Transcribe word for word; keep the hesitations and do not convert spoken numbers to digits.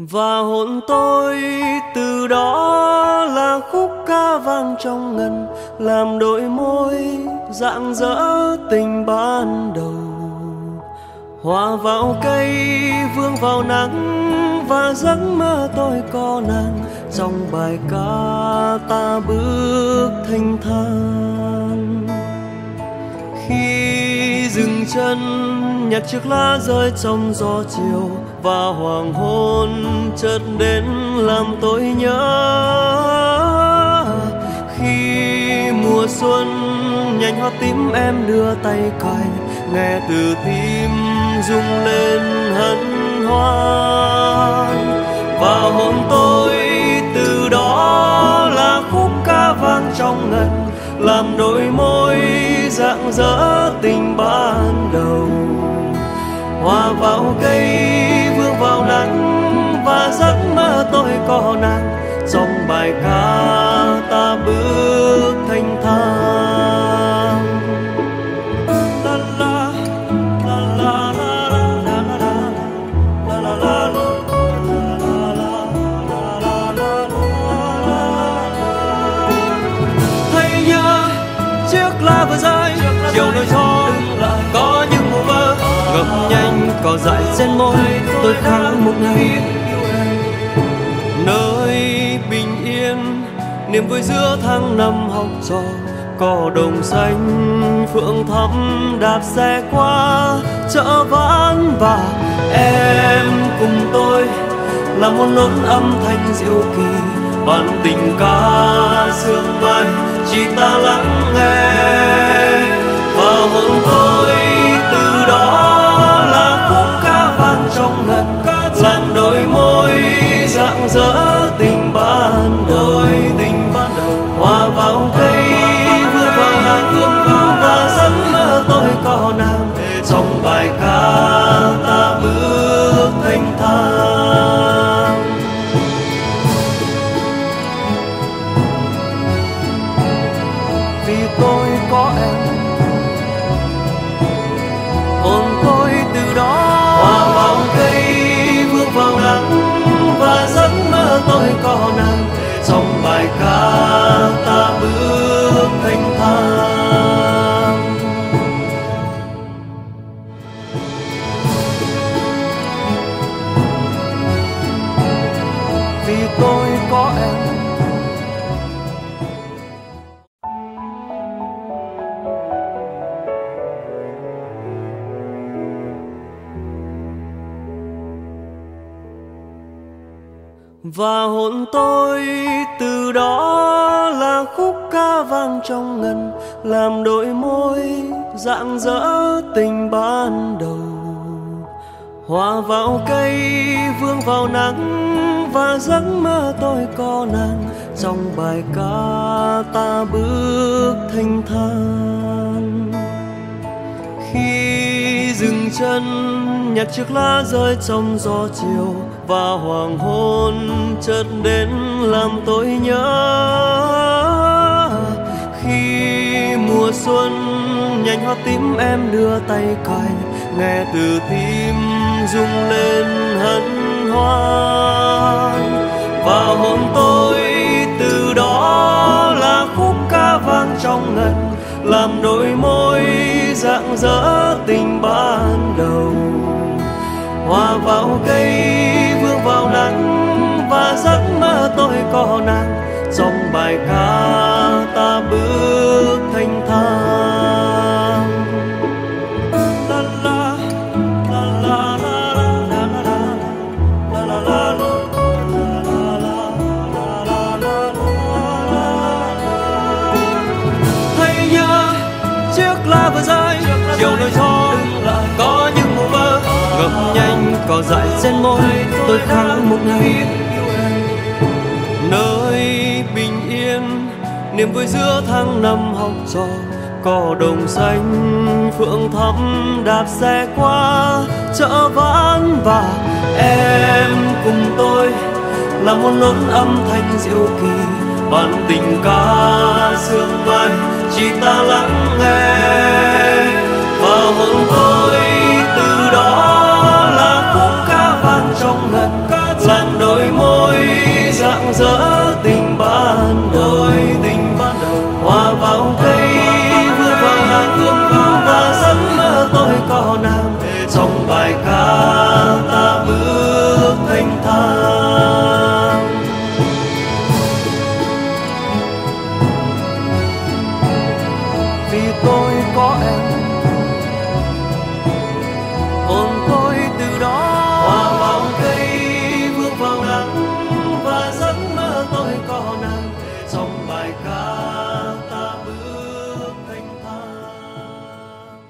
Và hôn tôi từ đó là khúc ca vang trong ngân, làm đôi môi rạng rỡ tình ban đầu. Hòa vào cây vương vào nắng, và giấc mơ tôi có nàng. Trong bài ca ta bước thanh thản, khi dừng chân nhặt chiếc lá rơi trong gió chiều, và hoàng hôn chợt đến làm tôi nhớ. Khi mùa xuân nhành hoa tím em đưa tay cài, nghe từ tim rung lên hân hoan. Và hôn tôi từ đó là khúc ca vang trong ngân, làm đôi môi rạng rỡ tình ban đầu. Hòa vào cây vương vào nắng, và giấc mơ tôi có nàng. Trong bài ca ta bước thanh thang. La la la la la la la la la la. Hãy nhớ chiếc lá vừa rơi chiều nơi gió, có những mùa mơ ngập nhanh cỏ dại trên môi. Tôi khát một ngày nơi bình yên, niềm vui giữa tháng năm học trò. Cỏ đồng xanh phượng thắm đạp xe qua chợ ván, và em cùng tôi là một nốt âm thanh diệu kỳ. Bản tình ca sương mai chỉ ta lắng nghe. Và hôn tôi từ đó là khúc ca vang trong ngân, làm đôi môi rạng rỡ tình ban đầu. Hòa vào cây vừa vào nắng, và giấc mơ tôi có nàng. Trong bài ca ta bước thanh thang, vì tôi có em. Hôn tôi từ đó hòa vào cây vương vào nắng, và giấc mơ tôi có nàng. Trong bài ca ta bước thanh thang, vì tôi có em. Và hôn tôi từ đó là khúc ca vang trong ngân, làm đôi môi rạng rỡ tình ban đầu. Hòa vào cây vương vào nắng, và giấc mơ tôi có nàng. Trong bài ca ta bước thanh thản, khi dừng chân nhặt chiếc lá rơi trong gió chiều, và hoàng hôn chợt đến làm tôi nhớ. Khi mùa xuân nhành hoa tím em đưa tay cài, nghe từ tim rung lên hân hoan. Và hôn tôi từ đó là khúc ca vang trong ngân, làm đôi môi rạng rỡ tình ban đầu. Hòa vào cây vương vào nắng, và giấc mơ tôi có nàng. Trong bài ca ta bước thanh thang. La la la la la la la la la la. Hãy nhớ chiếc lá vừa rơi chiều nơi gió, có những mùa mơ ngập nhanh cỏ dại trên môi. Tôi khát một ngày nơi bình yên, niềm vui giữa tháng năm học trò. Cỏ đồng xanh phượng thắm đạp xe qua chợ ván, và em cùng tôi là một nốt âm thanh diệu kỳ. Bản tình ca sương mai chỉ ta lắng nghe. Và hôn tôi từ đó là khúc ca vang trong ngân, làm môi rạng rỡ